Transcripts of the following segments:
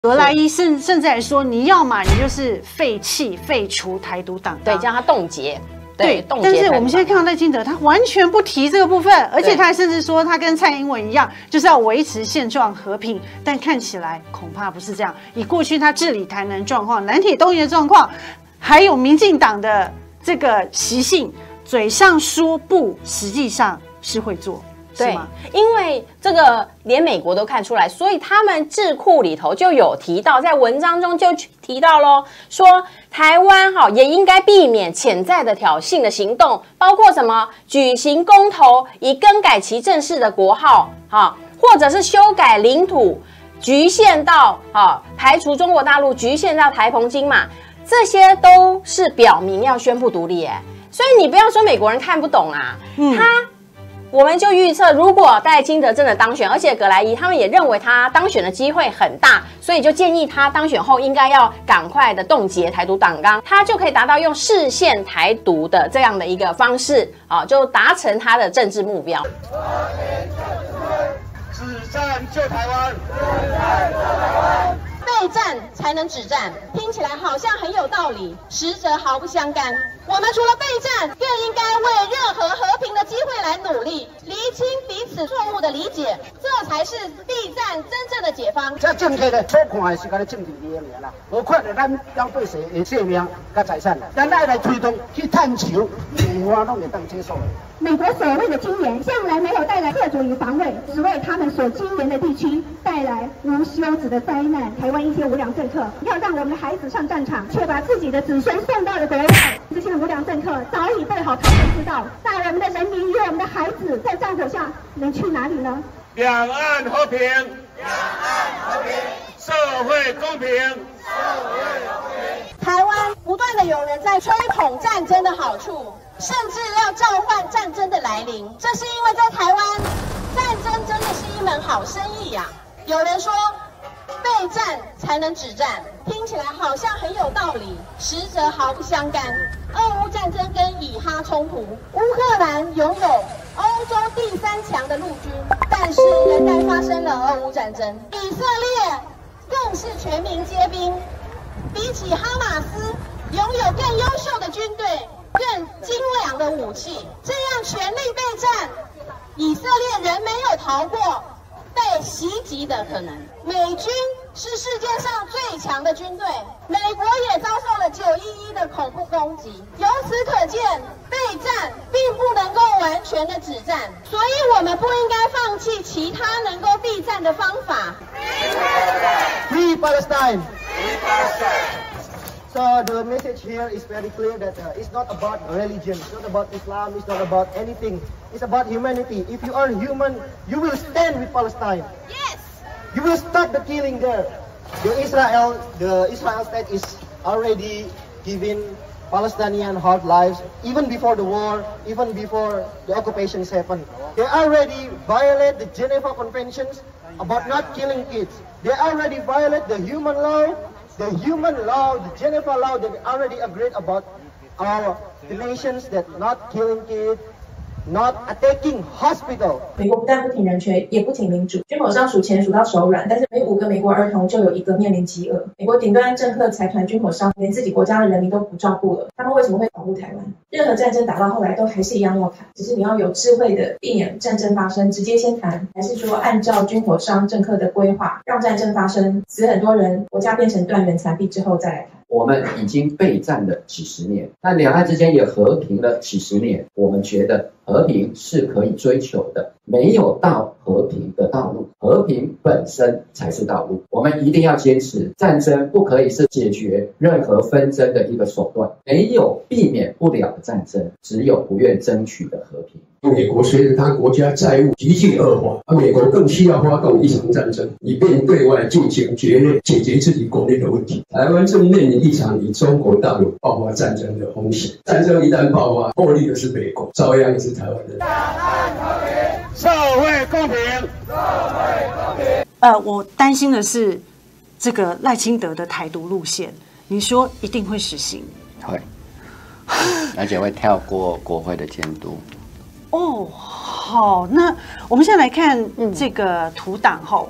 格莱伊甚至还说，你要嘛，你就是废弃、废除台独党纲， 对，叫他冻结。对， 但是我们现在看到赖清德，他完全不提这个部分，而且他还甚至说他跟蔡英文一样，就是要维持现状和平。但看起来恐怕不是这样。以过去他治理台南状况、南铁东移的状况，还有民进党的这个习性，嘴上说不，实际上是会做。 对，因为这个连美国都看出来，所以他们智库里头就有提到，在文章中就提到咯，说台湾也应该避免潜在的挑衅的行动，包括什么举行公投以更改其正式的国号，或者是修改领土，局限到排除中国大陆，局限到台澎金马，这些都是表明要宣布独立。所以你不要说美国人看不懂啊，我们就预测，如果赖清德真的当选，而且葛莱仪他们也认为他当选的机会很大，所以就建议他当选后应该要赶快的冻结台独党纲，他就可以达到用视线台独的这样的一个方式就达成他的政治目标。 止战救台湾， 备战才能止战，听起来好像很有道理，实则毫不相干。我们除了备战，更应该为任何和平的机会来努力，厘清彼此错误的理解，这才是备战真正的解放。 这政客的所看的是咱的政治利益啦，何况是咱老百姓的性命跟财产，咱爱来推动去探求，美国拢会当接受。 美国所谓的金援，向来没有带来贺主与防卫，只为他们所经营的地区带来无休止的灾难。台湾一些无良政客要让我们的孩子上战场，却把自己的子孙送到了国外。这些无良政客早已备好他们知道，那我们的人民与我们的孩子在战火下能去哪里呢？ 两岸和平，社会公平。 台湾不断的有人在吹捧战争的好处，甚至要召唤战争的来临。这是因为在台湾，战争真的是一门好生意呀。有人说，备战才能止战，听起来好像很有道理，实则毫不相干。俄乌战争跟以哈冲突，乌克兰拥有欧洲第3强的陆军，但是仍然发生了俄乌战争。以色列更是全民皆兵，比起哈马斯拥有更优秀的军队、更精良的武器，这样全力备战，以色列仍没有逃过被袭击的可能。美军是世界上最强的军队，美国也遭受了911的恐怖攻击。由此可见，备战并不能够完全的止战，所以我们不应该放弃其他能够避战的方法。 Free Palestine. So the message here is very clear that it's not about religion, it's not about Islam, it's not about anything. It's about humanity. If you are human, you will stand with Palestine. Yes. You will stop the killing there. The Israel state is already giving Palestinian hard lives, even before the war, even before the occupations happened. They already violate the Geneva Conventions about not killing kids. They already violate the human law, the Geneva law that we already agreed about the nations that not killing kids, not attacking hospital. 美国不但不挺人权，也不挺民主，军火商数钱数到手软，但是每5个美国儿童就有1个面临饥饿。美国顶端政客、财团、军火商连自己国家的人民都不照顾了，他们为什么会保护台湾？任何战争打到后来都还是一样要谈，只是你要有智慧的避免战争发生，直接先谈，还是说按照军火商政客的规划，让战争发生，死很多人，国家变成断垣残壁之后再来谈。 我们已经备战了几十年，那两岸之间也和平了几十年，我们觉得和平是可以追求的，没有到和平的道路，和平本身才是道路。我们一定要坚持，战争不可以是解决任何纷争的一个手段，没有避免不了的战争，只有不愿争取的和平。 美国随着他国家债务急剧恶化，美国更需要发动一场战争，以便对外进行解决自己国内的问题。台湾正面临一场与中国大陆爆发战争的风险，战争一旦爆发，获利的是美国，遭殃的是台湾人。 社会公平，社会公平。 我担心的是这个赖清德的台独路线，你说一定会实行？ 会，而且会跳过国会的监督。 哦，好，那我们现在来看这个图档后，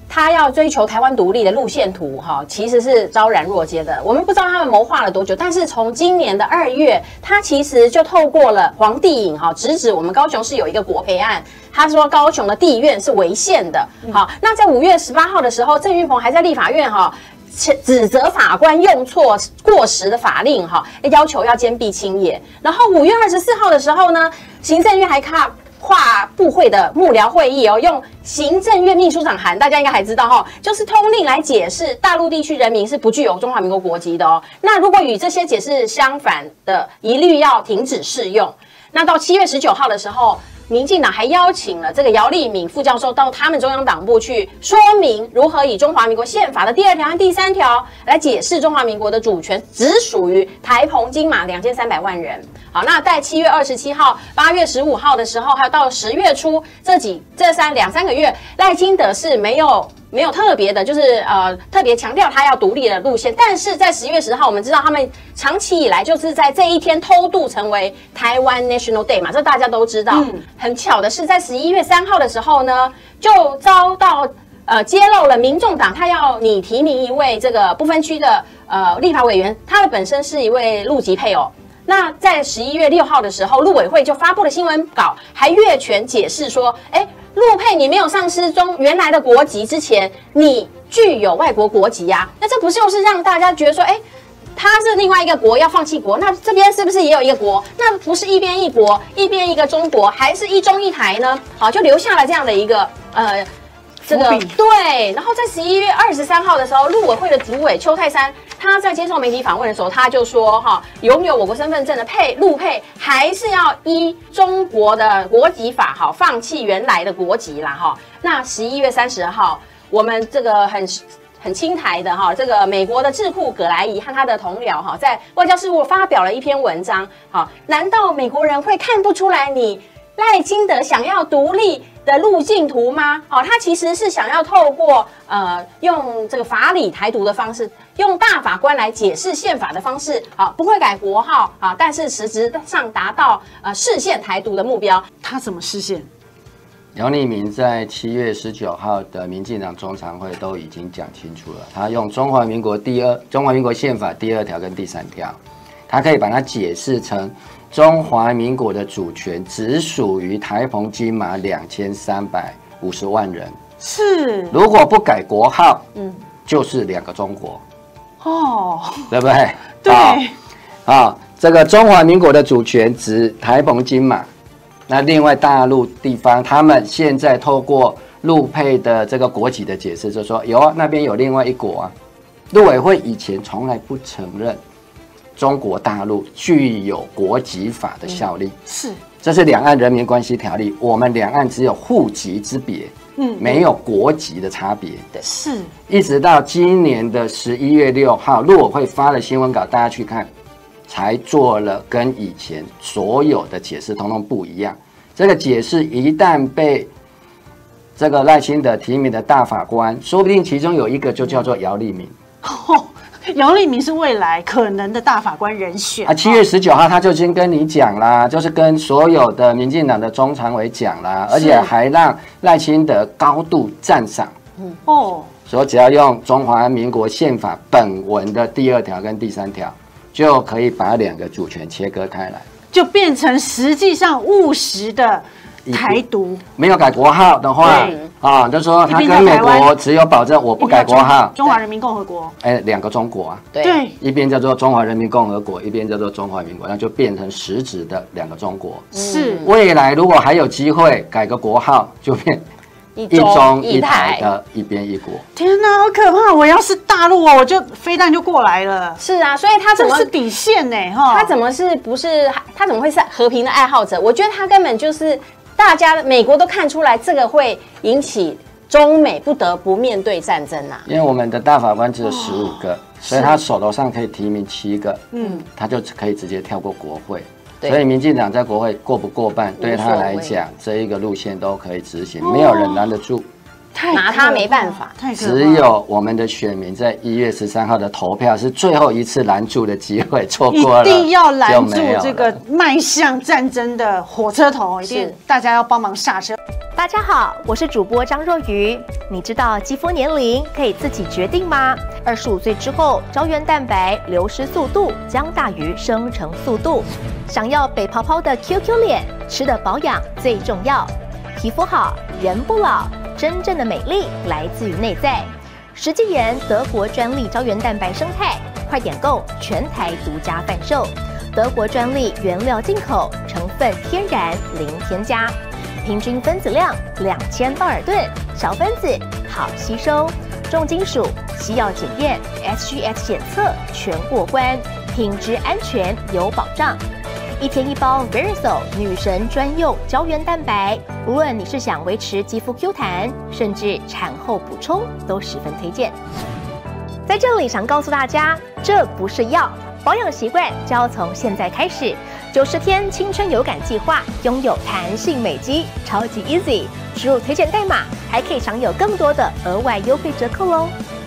他要追求台湾独立的路线图，其实是昭然若揭的。我们不知道他们谋划了多久，但是从今年的2月，他其实就透过了黄帝颖直指我们高雄市有一个国赔案，他说高雄的地院是违宪的。好，那在5月18号的时候，郑运鹏还在立法院指责法官用错过时的法令，要求要坚壁清野。然后5月24号的时候呢，行政院还跨部会的幕僚会议用行政院秘书长函，大家应该还知道就是通令来解释大陆地区人民是不具有中华民国国籍的那如果与这些解释相反的，一律要停止适用。那到7月19号的时候，民进党还邀请了这个姚立敏副教授到他们中央党部去说明如何以中华民国宪法的第2条和第3条来解释中华民国的主权只属于台澎金马2300万人。好，那在7月27号、8月15号的时候，还有到10月初这两三个月，赖清德是没有特别的，就是特别强调他要独立的路线。但是在10月10号，我们知道他们长期以来就是在这一天偷渡成为台湾 National Day 嘛，这大家都知道。很巧的是，在11月3号的时候呢，就遭到揭露了民众党他要你提名一位这个不分区的立法委员，他的本身是一位陆籍配偶。那在11月6号的时候，陆委会就发布了新闻稿，还越权解释说，陆配你没有丧失原来的国籍之前，你具有外国国籍啊。那这不就是让大家觉得说，他是另外一个国要放弃国，那这边是不是也有一个国？那不是一边一国，一边一个中国，还是一中一台呢？好，就留下了这样的一个这个对。然后在11月23号的时候，陆委会的主委邱泰山他在接受媒体访问的时候，他就说拥有我国身份证的陆配还是要依中国的国籍法放弃原来的国籍啦那11月30号，我们这个很亲台的这个美国的智库葛莱仪和他的同僚在外交事务发表了一篇文章难道美国人会看不出来你赖清德想要独立的路径图吗？他其实是想要透过用这个法理台独的方式，用大法官来解释宪法的方式，不会改国号但是实质上达到释宪台独的目标。 他怎么释宪？ 姚立明在7月19号的民进党中常会都已经讲清楚了，他用中华民国宪法第2条跟第3条，他可以把它解释成中华民国的主权只属于台澎金马2350万人，是如果不改国号，就是2个中国，对不对？对，这个中华民国的主权指台澎金马。那另外大陆地方，他们现在透过陆配的这个国籍的解释，就说那边有另外一国啊。陆委会以前从来不承认中国大陆具有国籍法的效力，这是两岸人民关系条例，我们两岸只有户籍之别，没有国籍的差别，一直到今年的11月6号，陆委会发了新闻稿，大家去看。才做了跟以前所有的解释通通不一样。这个解释一旦被这个赖清德提名的大法官，说不定其中有一个就叫做姚立明。 姚立明是未来可能的大法官人选。 7月19号他就已经跟你讲啦，就是跟所有的民进党的中常委讲啦，而且还让赖清德高度赞赏。说只要用中华民国宪法本文的第2条跟第3条。就可以把2个主权切割开来， 就变成实际上务实的台独。 没有改国号的话，就说他跟美国只有保证我不改国号， 中华人民共和国 ，2个中国啊， 对， 一边叫做中华人民共和国，一边叫做中华民国，那就变成实质的2个中国。 是， 未来如果还有机会改个国号，就变。一中一台的一边一国， 天哪，好可怕！我要是大陆我就飞弹就过来了。 是啊，所以他怎么这是底线呢？ 他怎么会是和平的爱好者？我觉得他根本就是美国都看出来，这个会引起中美不得不面对战争啊。 因为我们的大法官只有15个，所以他手头上可以提名7个，他就可以直接跳过国会。所以民进党在国会过不过半，对他来讲，这一个路线都可以执行，没有人拦得住。 拿它没办法。 太可怕了。 只有我们的选民在1月13号的投票是最后一次拦住的机会，错过了一定要拦住就没有了这个迈向战争的火车头，一定是大家要帮忙刹车。 大家好，我是主播张若愚。你知道肌肤年龄可以自己决定吗？25岁之后，胶原蛋白流失速度将大于生成速度。想要北泡泡的 QQ 脸，吃的保养最重要。皮肤好，人不老。真正的美丽来自于内在。实际研德国专利胶原蛋白生态，快点购，全台独家贩售。德国专利原料进口，成分天然零添加。平均分子量2000道尔顿，小分子好吸收，重金属、西药检验、SGS 检测全过关，品质安全有保障。1天1包 Verisol 女神专用胶原蛋白，无论你是想维持肌肤 Q 弹，甚至产后补充，都十分推荐。在这里想告诉大家，这不是药，保养习惯就要从现在开始。90天青春有感计划，拥有弹性美肌，超级 easy。输入推荐代码，还可以享有更多的额外优惠折扣哦。